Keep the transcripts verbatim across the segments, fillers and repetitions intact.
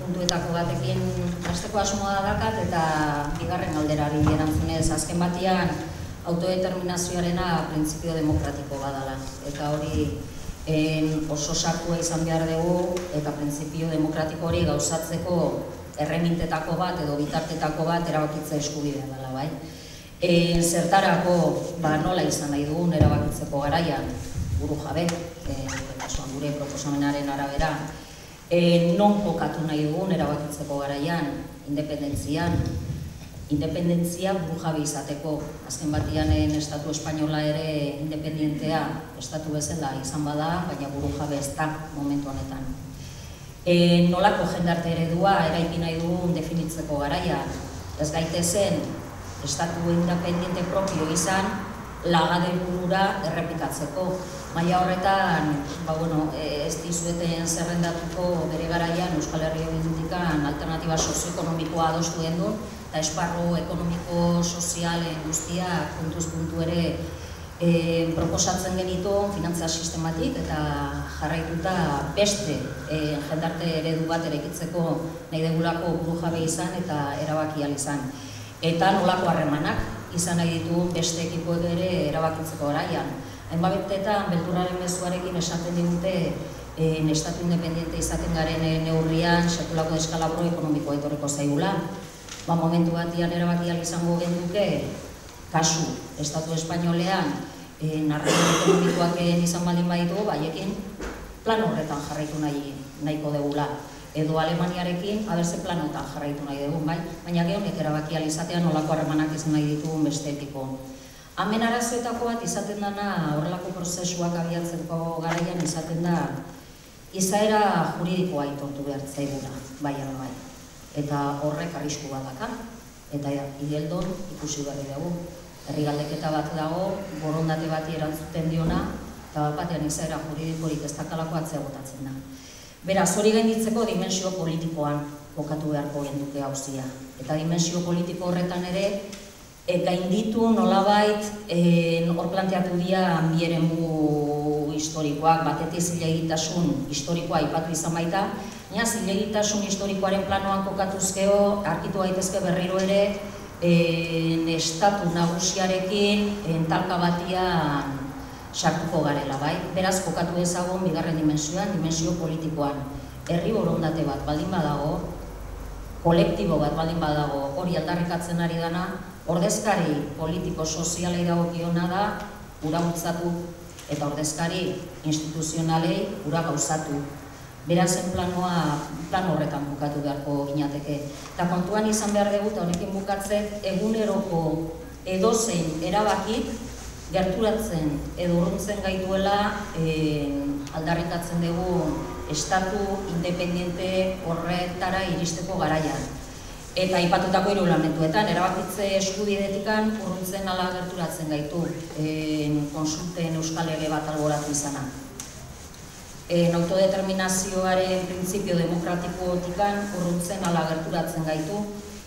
puntuetako batekin hasteko asmoa dakat eta bigarren galderari erantzunez azken batean autodeterminazioarena printzipio demokratiko badala. Eta hori oso sartua izan behar dugu eta printzipio demokratiko hori gauzatzeko erremintetako bat edo bitartetako bat erabakitza eskubidea dela, bai. Zertarako nola izan nahi dugun erabakitzeko garaian, buru jabe, kasuan gure proposamenaren arabera, non kokatu nahi dugun erabakitzeko garaian, independentzian, independentzia buru jabe izateko. Azken batean estatu espainola ere independentea estatu bezala izan bada, baina buru jabe ez da momentu honetan. Nolako jendarte eredua eraiki nahi dugun definitzeko garaian, ez gaitezen estatu independente propio izan lagade helburura errepikatzeko. Maila horretan, ez dizueten zerrendatuko bere garaian Euskal Herria Bildutik alternatiba sozioekonomikoa adostu genuen eta esparru ekonomiko sozialen guztia puntuz puntu ere proposatzen genitu finantza sistematik eta jarraituta beste jendarte eredu bat eraikitzeko nahi degulako burujabe izan eta erabaki ahal izan. Eta nolako harremanak izan nahi ditu beste ekipoek ere erabakitzeko garaian. Hainbatetan beldurraren mezuarekin esaten digute estatu independiente izaten garen neurrian sekulako deskalabro ekonomikoa etorriko zaigula. Momentu batian erabaki ahal izango genduke kasu estatu espainolean narratzen ekonomikoak izan baldin baditu, baiekin plan horretan jarraitu nahiko degula. Edo Alemaniarekin abertze planotan jarraitu nahi dugun, baina gehonek erabaki ahal izatean nolako harremanak izan nahi ditugun beste epiko. Hemen arazoetako bat izaten dana horrelako prozesuak abiatzeko garaian izaten da izaera juridikoa aitortu behar zaigula, bai ala bai. Eta horrek arrisku bat daka, eta Igeldon ikusi berri dugu. Herri galdeketa bat dago, borondate bati erantzuten diona, eta batean izaera juridikorik ez dakalako atzea botatzen da. Beraz, hori gainditzeko dimensio politikoan kokatu beharko genduke hauzia. Eta dimensio politiko horretan ere, gainditu nolabait hor planteatu dira bi eremu historikoak, batetik zilegitasun historikoa aipatu izan baita, baina zilegitasun historikoaren planoan kokatuzkeo, arkitu gaitezke berriro ere, estatu nagusiarekin talka batian sartuko garela, bai? Beraz, kokatu ezagun bigarren dimensioan, dimensio politikoan. Herri borondate bat baldin badago, kolektibo bat baldin badago, hori aldarrikatzen ari dana, ordezkari politiko sozialei dagokiona da, ura bultzatu, eta ordezkari instituzionalei ura gauzatu. Berazen planoa, plan horretan bukatu beharko ginateke. Eta kontuan izan behar dugu, eta honekin bukatzek, eguneroko edozein erabakik, gerturatzen edo urruntzen gaituela aldarrikatzen dugu estatu independiente horretara iristeko garaian. Eta aipatutako hiru elementuetan, erabakitze eskubidetikan urruntzen ala gerturatzen gaitu konsulten euskal lege bat alboratu izana. Autodeterminazioaren printzipio demokratikotikan urruntzen ala gerturatzen gaitu,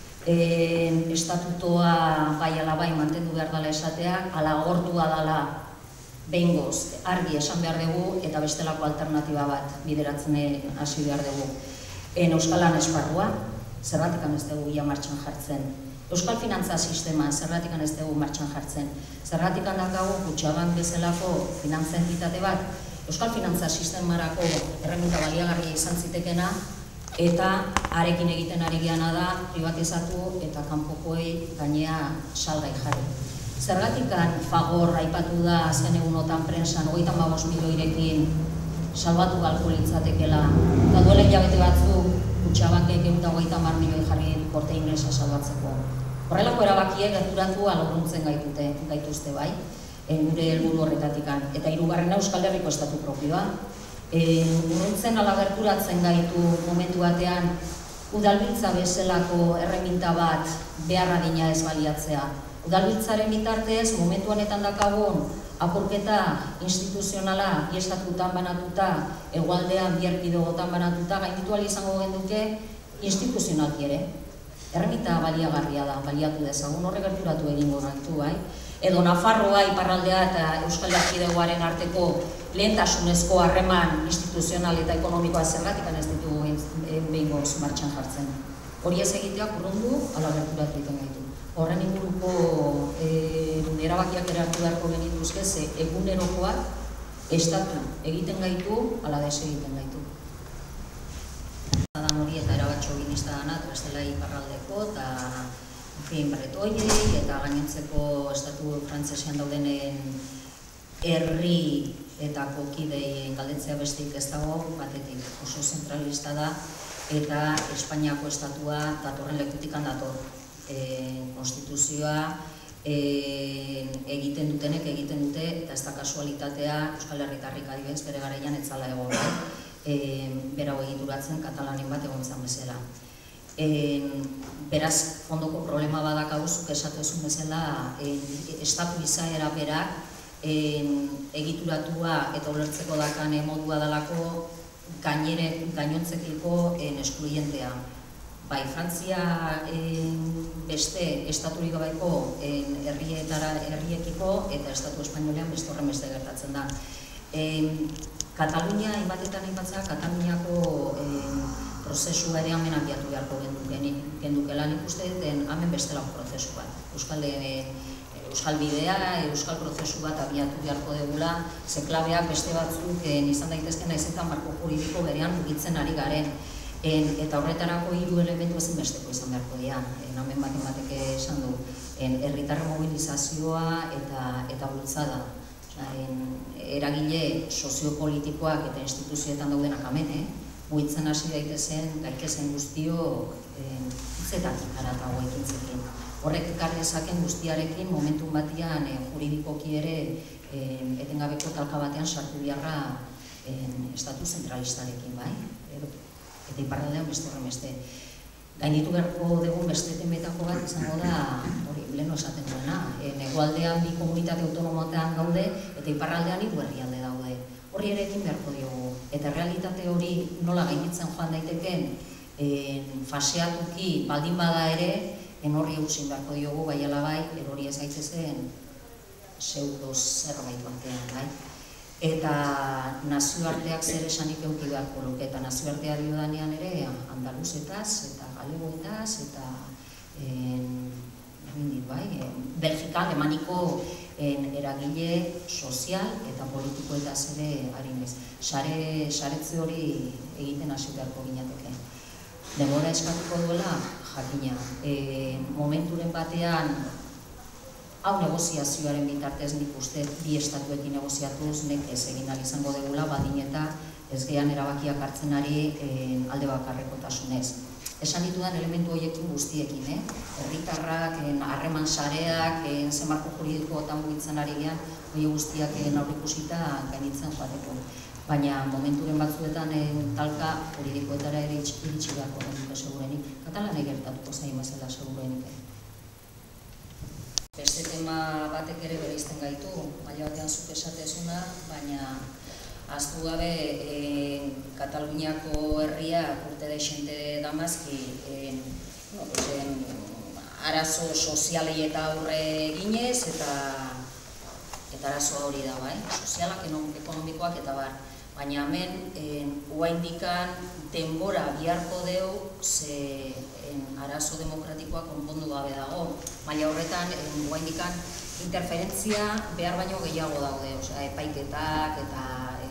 estatutoa bai ala bai mantendu behar dela esatea, ala gordua dela behingoz argi esan behar dugu eta bestelako alternatiba bat bideratzen hasi behar dugu. Euskalan esparrua, zerratikan ez dugu ia martxan jartzen. Euskal finantza sistema zerratikan ez dugu martxan jartzen. Zerratikan dakagu Kutxabank bezalako finantza entitate bat, Euskal finantza sistemarako erreminta baliagarria izan zitekena, eta arekin egiten ari geana da privatizatu eta kanpokoei gainea salgai jarri. Zergatikan Fagor aipatu da azken egunotan prensan hogeita hamabost milioirekin salbatu galko litzatekela, eta duela hilabete batzuk Kutxabankek ehun eta hogeita hamar milioi jarri korte ingresa salbatzeko. Horrelako erabakiek gerturatu alorruntzen gaituzte bai, gure helburu horretatikan. Eta hirugarrena Euskal Herriko estatu propioa. Urruntzen ala gerturatzen gaitu momentu batean udalbiltza bezalako erreminta bat beharra dina ez baliatzea. Udalbiltzaren bitartez momentu honetan dakagun apurketa instituzionala bi estatutan banatuta, hegoaldean bi erkidegotan banatuta, gainditu ahal izango genduke instituzionalki ere. Erreminta baliagarria da, baliatu dezagun, horre gerturatu egingo gaitu, bai? Edo Nafarroa, iparraldea eta Euskal Erkidegoaren arteko lehentasunezko harreman instituzional eta ekonomikoa zergatikan ez ditugu behingo gauz martxan jartzen. Hori ez egiteak urrundu, ala gerturatu egiten gaitu. Horren inguruko erabakiak ere hartu beharko genituzke, ze egunerokoak estatu egiten gaitu, ala des egiten gaitu. Dan hori eta erabatxo ginista dana, bestela iparraldeko eta bretoiei eta gainontzeko estatu frantzesean daudenen herri eta kokidei galdetzea besteik ez dago, batetik oso zentralista da eta Espainiako estatua datorren lekutikan dator. Konstituzioa egiten dutenek egiten dute eta ez da kasualitatea Euskal Herritarrik adibidez bere garaian ez zala egon berau egituratzen katalanen bat egon zan bezala. Beraz, fondoko problema badakagu zuk esatezun bezala estatu izaera berak egituratua eta ulertzeko dakan modua dalako gainontzekiko eskluientea. Bai, Frantzia beste estaturik gabaiko herriekiko eta estatu espainolean beste horren beste gertatzen da. Katalunia, inbatetan inbatzea, Kataluniako prozesua ere hemen abiatu beharko gendukela, nik uste den hemen bestelako prozesu bat. Euskal bidea, euskal prozesu bat abiatu beharko degula, ze klabeak beste batzuk izan daitezken naizetan marko juridiko berean mugitzen ari garen. Eta horretarako hiru elementu ezinbesteko izan beharko dira. Hemen baten batek esan du, herritarren mobilizazioa eta bultzada. Eragile soziopolitikoak eta instituzioetan daudenak hemen, mugitzen hasi daitezen, gaitezen guztio hitzetatik haratago ekintzekin. Horrek ekar dezaken guztiarekin momentun batian juridikoki ere etengabeko talka batean sartu beharra estatu zentralistarekin, bai? Eta iparraldean beste horren beste. Gainditu beharko dugun beste temetako bat izango da, hori, leheno esaten duena, hegoaldean bi komunitate autonomoetan gaude eta iparraldean hiru herrialde daude. Horri ere egin beharko diogu. Eta realitate hori nola gainditzen joan daiteken faseatuki baldin bada ere, horri eusin beharko diogu, bai ala bai, erori ez gaitzezen pseudo zerbait batean, bai? Eta nazioarteak zer esanik euki beharko luke, eta nazioartea diodanean ere andaluzetaz, eta galegoetaz, eta Belgika, Alemaniko eragile sozial eta politikoetaz ere harinez. Saretze hori egiten hasi beharko ginateke. Denbora eskatuko duela, jakina. Momenturen batean, hau negoziazioaren bitartez nik uste bi estatuekin negoziatuz nekez egin ahal izango degula, badin eta ez gehan erabakiak hartzen ari alde bakarrekotasunez. Esan ditudan elementu horiekin guztiekin, herritarrak, harreman sareak, zenbarko juridikoetan mugitzen ari gehan, hori guztiak aurreikusita gainitzen joateko. Baina momenturen batzuetan talka juridikoetara ere iritsi beharko genuke segurenik. Katalanei gertatuko zain bezala segurenik. Beste tema batek ere bereizten gaitu, maila batean zuk esatezuna, baina ahaztu gabe Kataluniako herriak urte deixente damazki arazo sozialei eta aurre eginez eta arazoa hori da, bai? Sozialak, ekonomikoak eta bar. Baina hemen, oraindikan denbora biharko deu, ze arazo demokratikoa konpondu gabe dago. Baina horretan, oraindikan interferentzia behar baino gehiago daude, epaiketak eta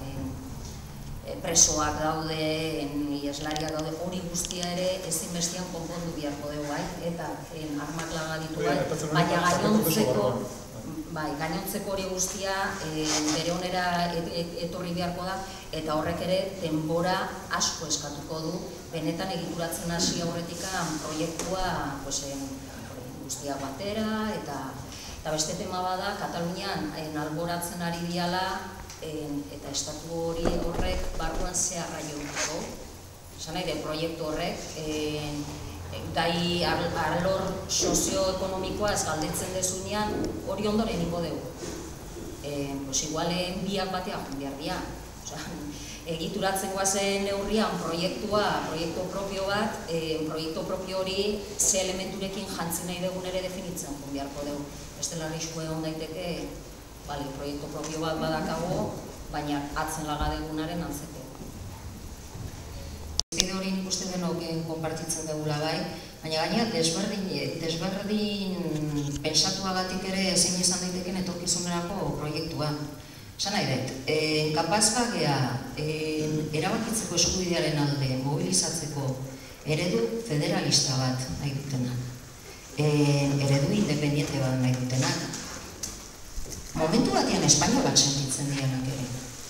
presoak daude, ieslariak daude, hori guztia ere ezinbestean konpondu biharko deu, bai? Eta armak laga ditu, bai? Baina gainontzeko Bai, gainontzeko hori guztia bere onera etorri beharko da eta horrek ere denbora asko eskatuko du benetan egituratzen hasi aurretikan proiektua guztia batera eta beste tema bada Katalunian alboratzen ari diala eta estatu hori horrek barruan zeharra jouteko. Esan nahi, proiektu horrek gai arlor sozioekonomikoa ez galdetzen dezunean hori ondoren ingo dugu. Igualen biak batean behar dira. Egituratzen guazen neurrian proiektua, proiektu propio bat, proiektu propio hori ze elementurekin jantzen nahi dugun ere definitzen beharko dugu. Bestela arriskua egon daiteke, proiektu propio bat badakago, baina atzen laga dugunaren antzeko. Bide hori nik uste denok konpartitzen dugula bai, baina gaina desberdin, desberdin pensatuagatik ere ezin izan daiteken etorkizunerako proiektua. Esan nahi dut, kapaz bagea erabakitzeko eskubidearen alde mobilizatzeko eredu federalista bat nahi dutenak, eredu independiente bat nahi dutenak. Momentu batean espainolak sentitzen dianak ere.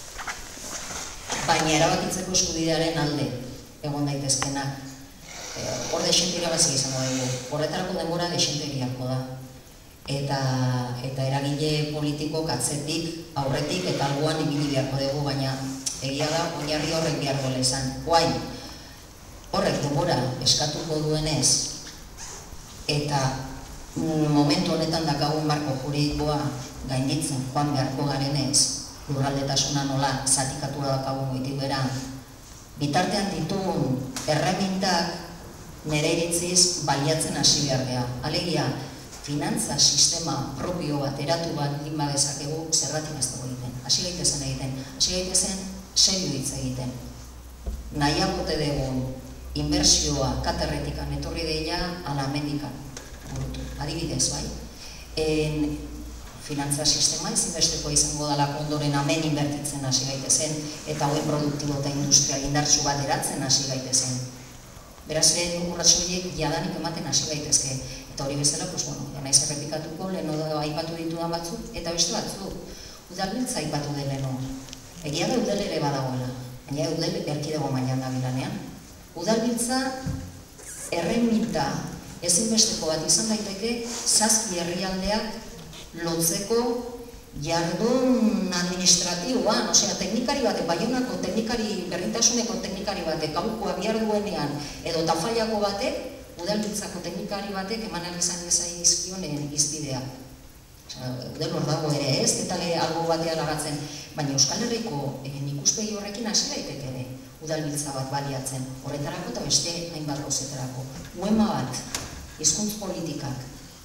Baina erabakitzeko eskubidearen alde egon daitezkenak. Hor desente irabazi izango dugu. Horretarako denbora desenteriako da. Eta eragile politikok atzetik, aurretik eta alboan ibili beharko dugu, baina egia da, oinarri horrek beharko lezan. Guain, horrek denbora eskatuko duenez, eta momentu honetan dakagun marko juridikoa gainditzen joan beharko garenez, lurraldetasuna nola zatikatua dakagun goitik bera, bitartean ditugun erremintak nire iritziz baliatzen hasi behar geha. Alegia, finantza sistema propio bat eratu bat lima dezakegu zergatik ez dugu egiten. Hasi gaitezen egiten, hasi gaitezen serio hitz egiten. Nahiagote dugun inbertsioa katerretikan etorri deia ala mendikan. Adibidez, bai? Finantza sistema ezinbesteko izango dalako ondoren hemen inbertitzen hasi gaitezen eta hoen produktibo eta industrial indartsu bat eratzen hasi gaitezen. Beraz, lehen urratxo horiek jadanik ematen hasi gaitezke. Eta hori bezala, pues bueno, naiz errepikatuko, leheno aipatu ditudan batzuk, eta beste batzuk. Udalbiltza aipatu den leheno. Egia da udel ere badagoela, baina udel erkidego mailan da bilanean. Udalbiltza erreminta ezinbesteko bat izan daiteke zazpi herrialdeak lotzeko jardun administratiboan, osea, teknikari batek, Baionako teknikari, berdintasuneko teknikari batek, gaukoa bihar duenean, edo Tafallako batek, udalbiltzako teknikari batek eman izan ezaizkionen izpidea. Udel hor dago ere ez, eta algo batea lagatzen, baina Euskal Herriko ikuspegi horrekin hasi daiteke ere, udalbiltza bat baliatzen, horretarako eta beste hainbat gauzetarako. Uema bat, hizkuntz politikak,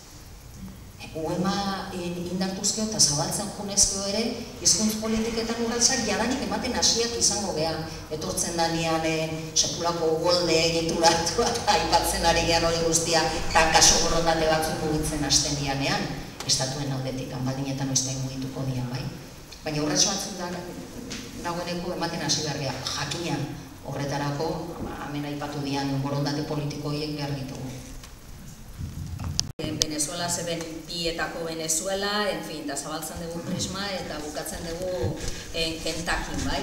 Uema indartuzkeo eta zabaltzen junezkeo ere, hizkuntz politiketan urratsak jadanik ematen hasiak izango geha. Etortzen danean sekulako golde egituratu eta aipatzen ari gehan hori guztia, eta kaso borondate batzuk mugitzen hasten dianean, estatuen aldetik, baldin noiztain mugituko dian, bai? Baina urratso batzuk dagoeneko ematen hasi behar geha, jakinan horretarako, hemen aipatu dian borondate politiko horiek behar ditugu. Venezuela zeben bietako Venezuela, en fin, da zabaltzen dugu prisma eta bukatzen dugu Kentucky, bai?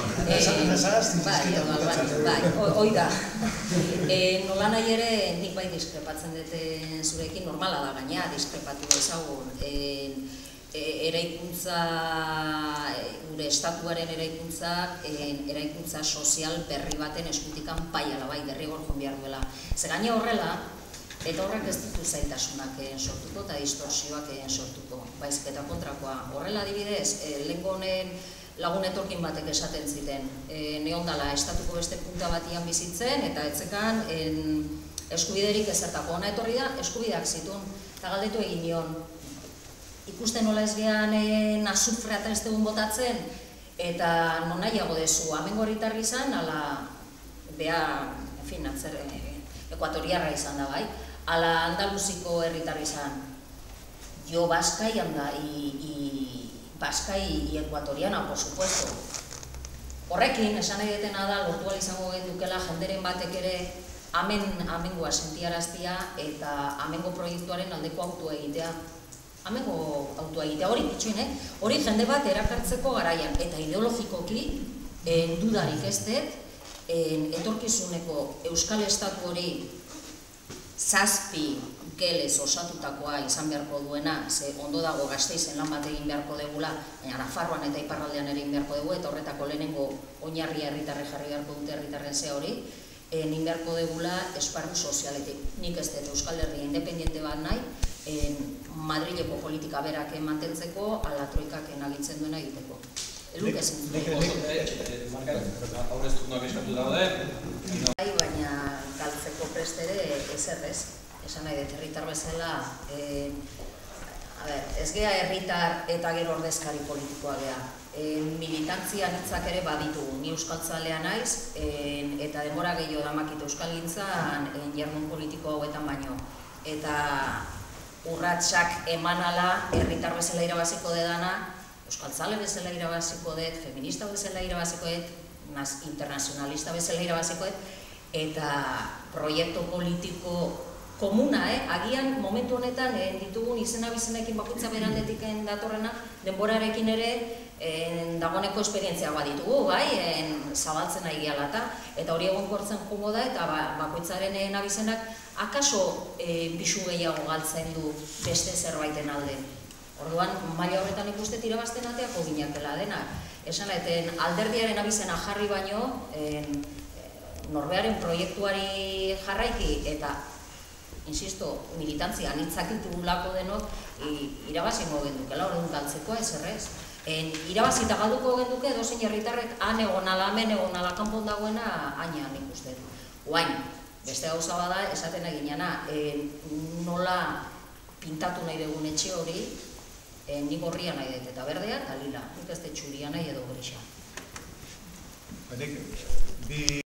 Bai, hoi da. Nola nahi ere, nik bai diskrepatzen dute zurekin, normala da gaina, diskrepatu ezagun. Eraikuntza, gure estatuaren eraikuntza, eraikuntza sozial berri baten eskutikan paiala, bai, derrigor joan behar duela. Ze gaina horrela, eta horrek ez ditu zaitasunak sortuko eta distorsioak sortuko, baizik eta kontrakoa. Horrela adibidez, lehenko honen lagun etorkin batek esaten ziten, neondala estatuko beste punta batian bizitzen, eta etzekan eskubiderik ezertako. Hona etorri da, eskubideak zituen, eta galdetu egin nion. Ikusten nola ez gehan azufrea eta ez dugun botatzen, eta non nahiago dezu, amengo herritarri izan, ala, beha, en fin, atzer, ekuatoriarra izan da, bai? Ala Andaluziko herritarri izan, jo baskai anda, i baskai i ekuatoriana, por supuesto. Horrekin, esan nahi detena da, lortu izango gendukela jenderen batek ere amengoa sentiaraztia eta amengo proiektuaren aldeko autua egitea. Amengo autua egitea, hori pitxuin, hori jende bat erakartzeko garaian, eta ideologikoki, dudarik ez dut, etorkizuneko Euskal Estatu hori zazpi gelez osatutakoa izan beharko duena, ze ondo dago Gasteizen lan bat egin beharko degula, baina Nafarroan eta Iparraldean ere egin beharko dugu, eta horretako lehenengo oinarria herritarre jarri beharko dute herritarren zea hori, egin beharko degula esparru sozialetik. Nik ez dut Euskal Herria independiente bat nahi, Madrileko politika berak mantentzeko, ala troikak enagitzen duena egiteko. Eluk ezin dugu. Aurrez turnoak eskatu daude. Bai, baina galtzeko prest ere ezer ez. Esan nahi dut, herritar bezala A ber, ez gea herritar eta gero ordezkari politikoa gea. E, militantzia nitzak ere baditugu, ni euskaltzalea naiz, e, eta denbora gehiago damakit euskalgintzan jardun politiko hauetan baino. Eta urratsak emanala herritar bezala irabaziko dedana, euskaltzale bezala irabaziko dut, feminista bezala irabaziko dut, internazionalista bezala irabaziko dut, eta proiektu politiko komuna, eh? Agian momentu honetan eh, ditugun izena bizenekin bakoitza berandetik datorrena, denborarekin ere eh, dagoeneko esperientzia bat ditugu, bai, eh, zabaltzen nahi gehalata, eta hori egonkortzen joango da, eta ba, bakoitzaren eh, nabizenak akaso eh, bisu gehiago galtzen du beste zerbaiten alde. Orduan, maila horretan ikustet irabazten ateako ginatela denak. Esan eten alderdiaren abizena jarri baino, eh, norbearen proiektuari jarraiki, eta insisto, militantzia anitzak ditugulako denok, irabazingo gendukela, horren galtzekoa ez errez. Irabazita galduko genduke, dozein herritarrek han egonala, hemen egonala kanpon dagoena, hainan ikusten. Oain, beste gauza bada, esaten eginana, nola pintatu nahi dugun etxe hori, nik gorria nahi dut, eta berdea, eta lila, nik ez dut txuria nahi edo grisa.